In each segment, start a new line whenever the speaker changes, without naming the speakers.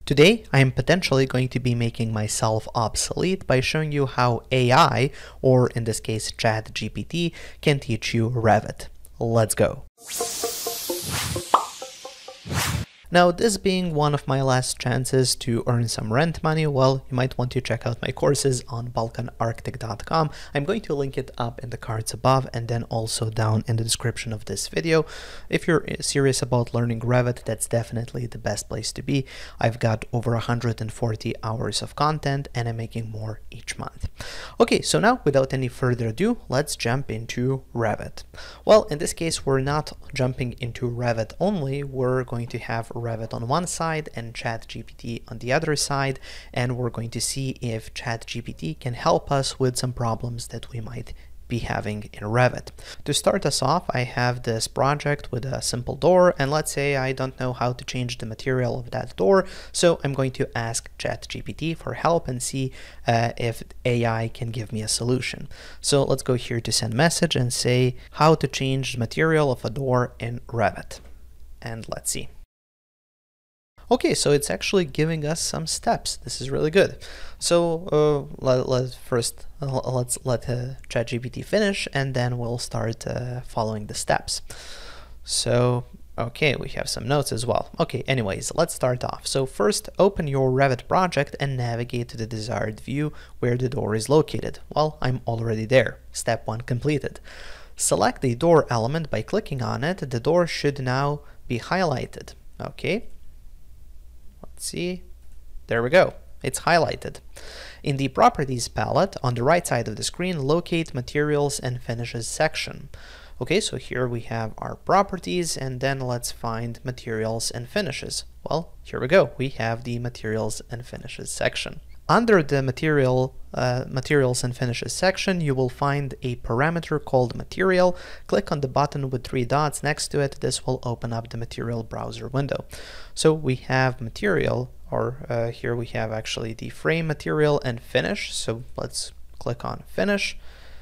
Today, I am potentially going to be making myself obsolete by showing you how AI, or in this case ChatGPT, can teach you Revit. Let's go. Now, this being one of my last chances to earn some rent money, well, you might want to check out my courses on balkanarchitect.com. I'm going to link it up in the cards above and then also down in the description of this video. If you're serious about learning Revit, that's definitely the best place to be. I've got over 140 hours of content and I'm making more each month. Okay, so now without any further ado, let's jump into Revit. Well, in this case, we're not jumping into Revit only. We're going to have Revit on one side and ChatGPT on the other side, and we're going to see if ChatGPT can help us with some problems that we might be having in Revit. To start us off, I have this project with a simple door, and let's say I don't know how to change the material of that door, so I'm going to ask ChatGPT for help and see if AI can give me a solution. So let's go here to send message and say how to change the material of a door in Revit, and let's see. Okay, so it's actually giving us some steps. This is really good. So let's let ChatGPT finish, and then we'll start following the steps. So, okay, we have some notes as well. Okay, anyways, let's start off. So first, open your Revit project and navigate to the desired view where the door is located. Well, I'm already there. Step 1 completed. Select the door element by clicking on it. The door should now be highlighted. Okay. Let's see, there we go, it's highlighted. In the Properties palette, on the right side of the screen, locate Materials and Finishes section. Okay, so here we have our properties, and then let's find Materials and Finishes. Well, here we go, we have the Materials and Finishes section. Under the Materials and Finishes section, you will find a parameter called Material. Click on the button with 3 dots next to it. This will open up the Material Browser window. So we have Material, or here we have actually the Frame Material and Finish. So let's click on Finish.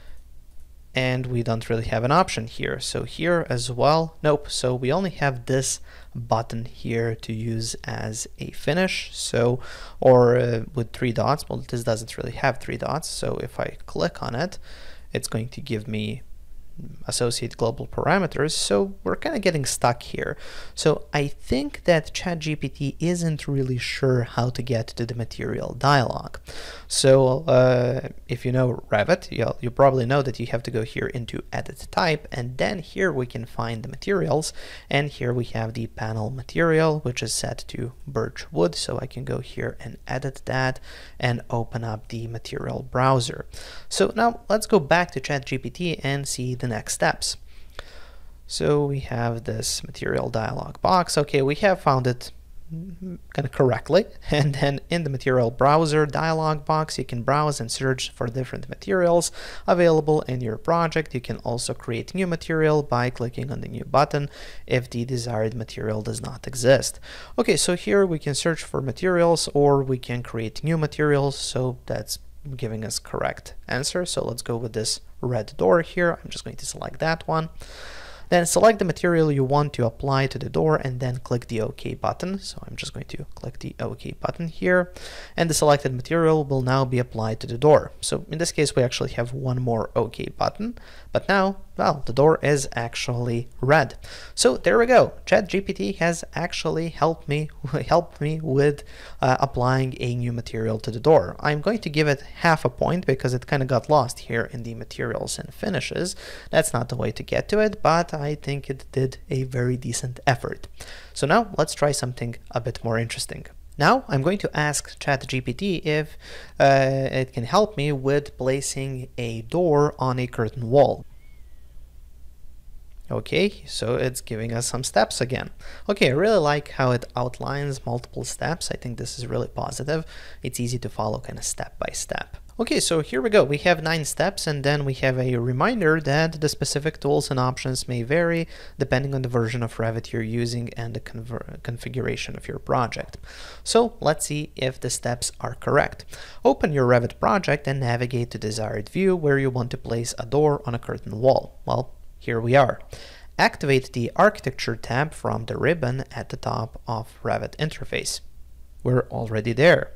And we don't really have an option here. So here as well, nope. So we only have this button here to use as a finish. So, or with 3 dots, well, this doesn't really have 3 dots. So if I click on it, it's going to give me associate global parameters. So we're kind of getting stuck here. So I think that ChatGPT isn't really sure how to get to the material dialog. So if you know Revit, you probably know that you have to go here into edit type, and then here we can find the materials, and here we have the panel material, which is set to birch wood. So I can go here and edit that and open up the material browser. So now let's go back to ChatGPT and see the next steps. So we have this material dialog box. Okay, we have found it kind of correctly, and then in the material browser dialog box you can browse and search for different materials available in your project. You can also create new material by clicking on the new button if the desired material does not exist. Okay, so here we can search for materials, or we can create new materials, so that's giving us correct answer. So let's go with this red door here. I'm just going to select that one. Then select the material you want to apply to the door and then click the OK button. So I'm just going to click the OK button here, and the selected material will now be applied to the door. So in this case, we actually have one more OK button, but now, well, the door is actually red. So there we go. ChatGPT has actually helped me with applying a new material to the door. I'm going to give it half a point because it kind of got lost here in the materials and finishes. That's not the way to get to it, but I think it did a very decent effort. So now let's try something a bit more interesting. Now I'm going to ask ChatGPT if it can help me with placing a door on a curtain wall. Okay, so it's giving us some steps again. Okay, I really like how it outlines multiple steps. I think this is really positive. It's easy to follow kind of step by step. Okay, so here we go. We have 9 steps, and then we have a reminder that the specific tools and options may vary depending on the version of Revit you're using and the configuration of your project. So let's see if the steps are correct. Open your Revit project and navigate to desired view where you want to place a door on a curtain wall. Well, here we are. Activate the Architecture tab from the ribbon at the top of Revit interface. we're already there.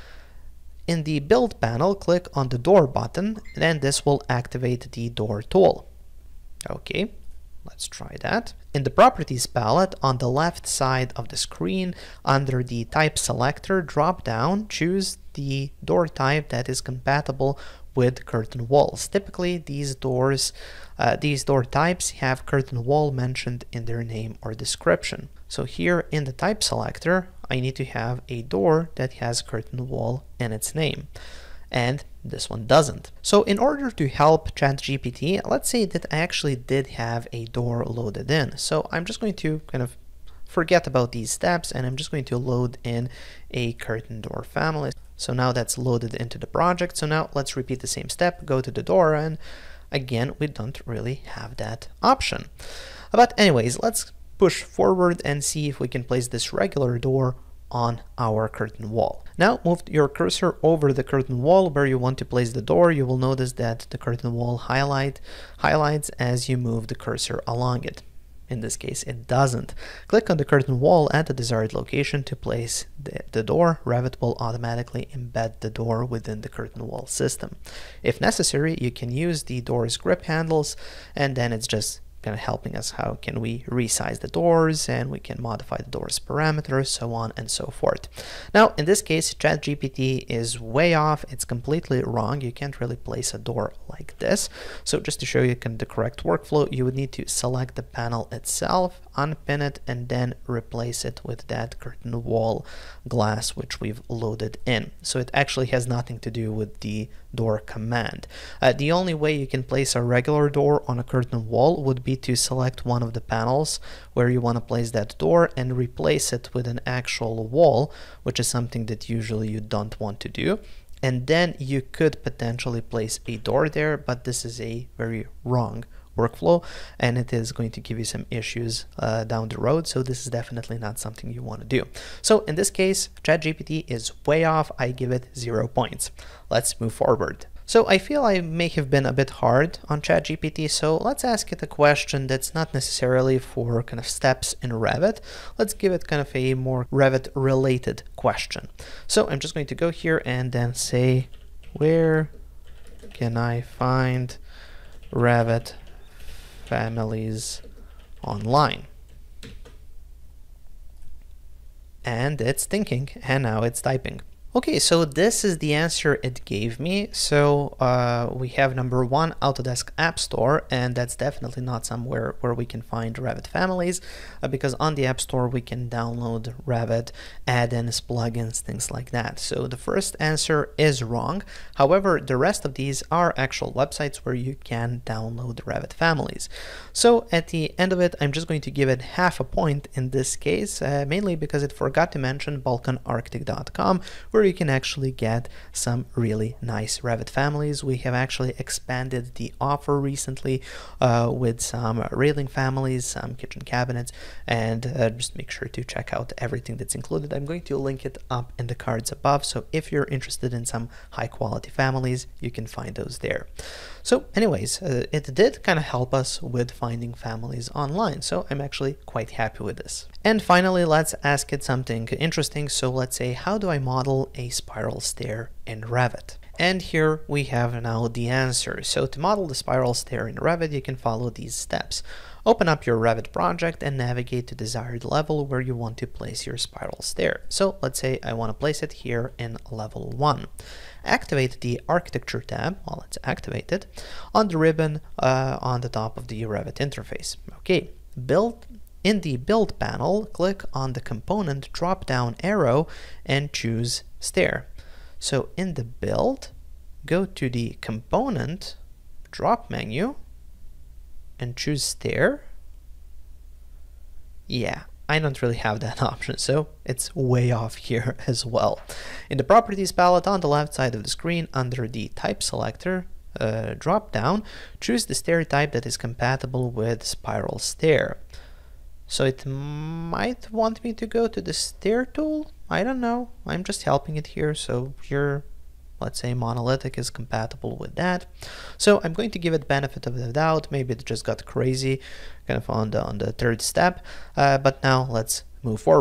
In the build panel, click on the door button, then this will activate the door tool. Okay, let's try that. In the properties palette, on the left side of the screen, under the type selector drop down, choose the door type that is compatible with curtain walls. Typically, these door types have curtain wall mentioned in their name or description. So here in the type selector, I need to have a door that has curtain wall in its name, and this one doesn't. So in order to help ChatGPT, let's say that I actually did have a door loaded in. So I'm just going to kind of forget about these steps, and I'm just going to load in a curtain door family. So now that's loaded into the project. So now let's repeat the same step, go to the door, and again, we don't really have that option. But anyways, let's push forward and see if we can place this regular door on our curtain wall. Now move your cursor over the curtain wall where you want to place the door. You will notice that the curtain wall highlights as you move the cursor along it. In this case, it doesn't. Click on the curtain wall at the desired location to place the door. Revit will automatically embed the door within the curtain wall system. If necessary, you can use the door's grip handles, and then it's just kind of helping us how can we resize the doors, and we can modify the doors parameters, so on and so forth. Now in this case, ChatGPT is way off. It's completely wrong. You can't really place a door like this. So just to show you the correct workflow, you would need to select the panel itself, unpin it, and then replace it with that curtain wall glass which we've loaded in. So it actually has nothing to do with the door command. The only way you can place a regular door on a curtain wall would be to select one of the panels where you want to place that door and replace it with an actual wall, which is something that usually you don't want to do. And then you could potentially place a door there, but this is a very wrong workflow, and it is going to give you some issues down the road. So this is definitely not something you want to do. So in this case, ChatGPT is way off. I give it 0 points. Let's move forward. So I feel I may have been a bit hard on ChatGPT, so let's ask it a question that's not necessarily for kind of steps in Revit. Let's give it kind of a more Revit related question. So I'm just going to go here and then say, where can I find Revit families online? And it's thinking, and now it's typing. Okay, so this is the answer it gave me. So we have number 1, Autodesk App Store, and that's definitely not somewhere where we can find Revit families, because on the App Store we can download Revit add-ins, plugins, things like that. So the first answer is wrong. However, the rest of these are actual websites where you can download Revit families. So at the end of it, I'm just going to give it half a point in this case, mainly because it forgot to mention balkanarchitect.com, where you can actually get some really nice Revit families. We have actually expanded the offer recently with some railing families, some kitchen cabinets, and just make sure to check out everything that's included. I'm going to link it up in the cards above, so if you're interested in some high quality families, you can find those there. So anyways, it did kind of help us with finding families online, so I'm actually quite happy with this. And finally, let's ask it something interesting. So let's say, how do I model a spiral stair in Revit? And here we have now the answer. So to model the spiral stair in Revit, you can follow these steps. Open up your Revit project and navigate to desired level where you want to place your spiral stair. So let's say I want to place it here in level 1. Activate the Architecture tab, well, it's activated, on the ribbon on the top of the Revit interface. Okay, in the Build panel, click on the Component drop-down arrow and choose Stair. So in the Build, go to the Component drop menu and choose Stair. Yeah, I don't really have that option, so it's way off here as well. In the Properties palette on the left side of the screen, under the Type selector, drop down, choose the stair type that is compatible with spiral stair. So it might want me to go to the stair tool. I don't know. I'm just helping it here. So here, let's say monolithic is compatible with that. So I'm going to give it benefit of the doubt. Maybe it just got crazy kind of on the third step. But now let's move forward.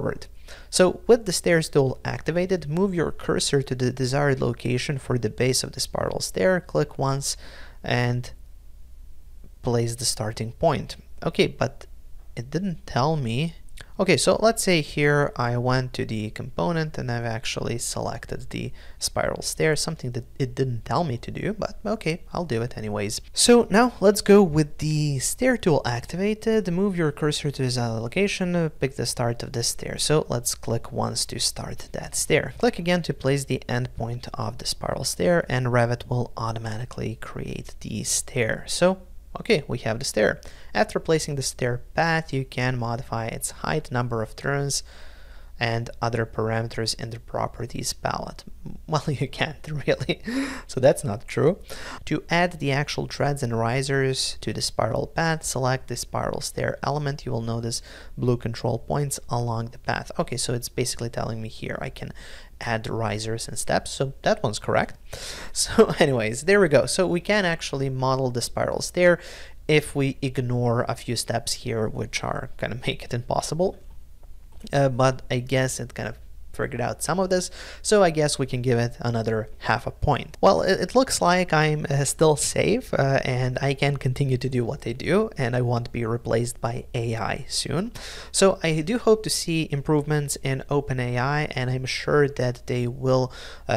So with the stairs tool activated, move your cursor to the desired location for the base of the spiral stair, click once, and place the starting point. Okay, but it didn't tell me. Okay, so let's say here I went to the component and I've actually selected the spiral stair, something that it didn't tell me to do, but okay, I'll do it anyways. So now let's go with the stair tool activated, move your cursor to the location, pick the start of the stair. So let's click once to start that stair. Click again to place the endpoint of the spiral stair, and Revit will automatically create the stair. So okay, we have the stair. After placing the stair path, you can modify its height, number of turns, and other parameters in the properties palette. Well, you can't really, so that's not true. To add the actual treads and risers to the spiral path, select the spiral stair element. You will notice blue control points along the path. Okay, so it's basically telling me here I can add risers and steps, so that one's correct. So anyways, there we go. So we can actually model the spiral stair if we ignore a few steps here which are gonna make it impossible. But I guess it kind of figured out some of this, so I guess we can give it another half a point. Well, it looks like I'm still safe and I can continue to do what I do, and I won't be replaced by AI soon. So I do hope to see improvements in OpenAI, and I'm sure that they will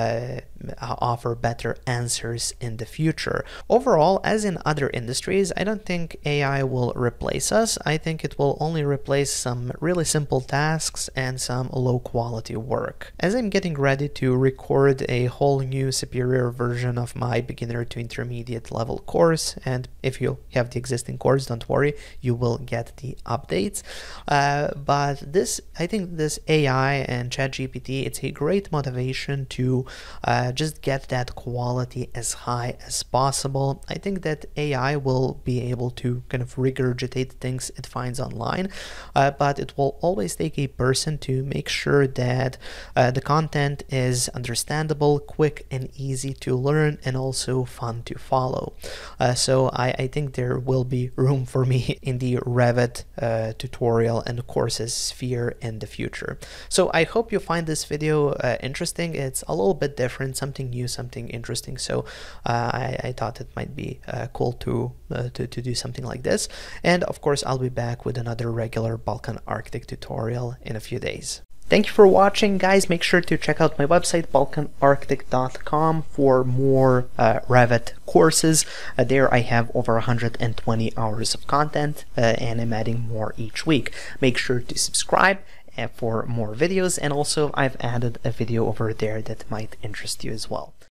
offer better answers in the future. Overall, as in other industries, I don't think AI will replace us. I think it will only replace some really simple tasks and some low quality work. As I'm getting ready to record a whole new superior version of my beginner to intermediate level course, and if you have the existing course, don't worry, you will get the updates. But this, I think this AI and ChatGPT, it's a great motivation to just get that quality as high as possible. I think that AI will be able to kind of regurgitate things it finds online, but it will always take a person to make sure that the content is understandable, quick and easy to learn, and also fun to follow. So I think there will be room for me in the Revit tutorial and courses sphere in the future. So I hope you find this video interesting. It's a little bit different, something new, something interesting. So I thought it might be cool to do something like this. And of course, I'll be back with another regular Balkan Architect tutorial in a few days. Thank you for watching, guys. Make sure to check out my website, balkanarchitect.com, for more Revit courses. There I have over 120 hours of content, and I'm adding more each week. Make sure to subscribe for more videos, and also I've added a video over there that might interest you as well.